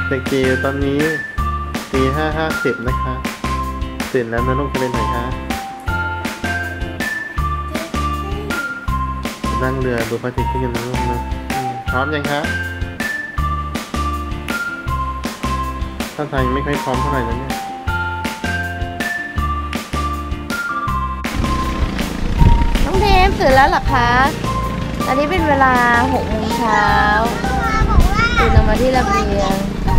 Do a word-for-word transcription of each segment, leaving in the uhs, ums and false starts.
เด็กจิ๋วตอนนี้ตีห้าห้าสิบนะคะตื่นแล้วนะลูกจะเป็นไหนคะนั่งเรือดูพระอาทิตย์ขึ้นกันนะลูกนะพร้อมยังคะท่าทางยังไม่ค่อยพร้อมเท่าไหร่นะเนี่ยน้องเทมตื่นแล้วเหรอคะตอนนี้เป็นเวลาหกโมงเช้าตื่นออกมาที่ระเบียง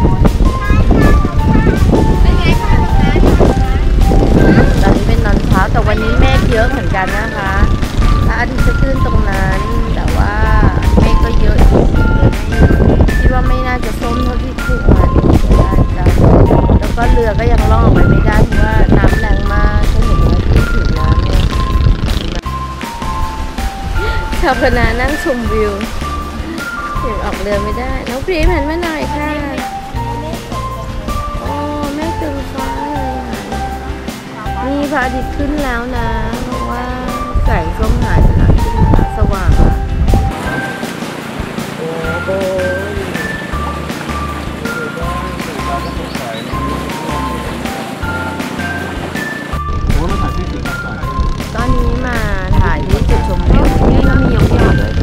ตอนนี้เป็นนอนเช้าแต่วันนี้เมฆเยอะเหมือนกันนะคะพระอาทิตย์จะขึ้นตรงนั้นแต่ว่าเมฆก็เยอะอีกคิดว่าไม่น่าจะส้มเท่าที่คิดมาได้จ้ะแล้วก็เรือก็ยังล่องออกไปไม่ได้เพราะว่าน้ำแรงมากฉันเห็นว่าที่ถึงน้ำเนี่ยชาวคณะนั่งชมวิวถึงออกเรือไม่ได้น้องพรีมหันมาหน่อยค่ะโอ้แม่ตึงฟ้าเลยค่ะนี่พระอาทิตย์ขึ้นแล้วนะเพราะว่าแสงส้มหายไปแล้วขึ้นมาสว่างอ่ะโอ้โหตอนนี้มาถ่ายที่จุดชมวิวนี่ก็มียกยอด้วย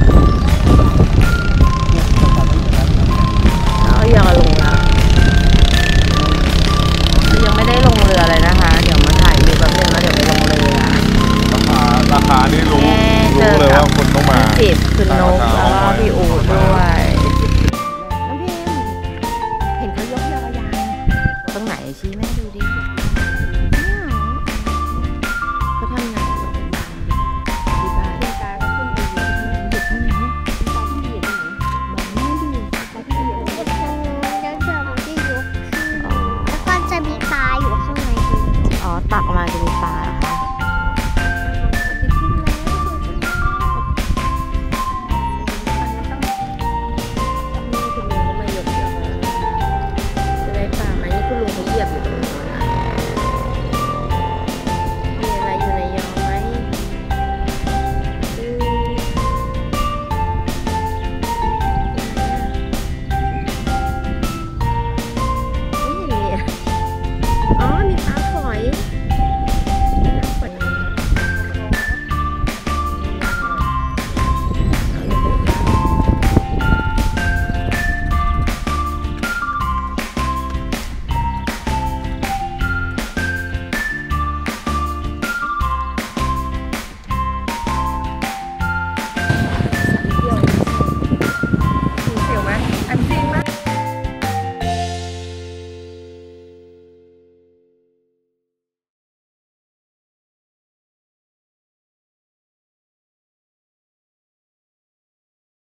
แล้วยอลงแล้วยังไม่ได้ลงเรือเลยนะคะเดี๋ยวมาถ่ายวิวแป๊บนึงแล้วเดี๋ยวไปลงเรือราคาราคานี่รู้รู้เลยว่าคนต้องมาจีบคุณนกแล้วก็พี่อูดด้วยน้องพิมเห็นเขายกยอยังตรงไหนชี้แม่ดู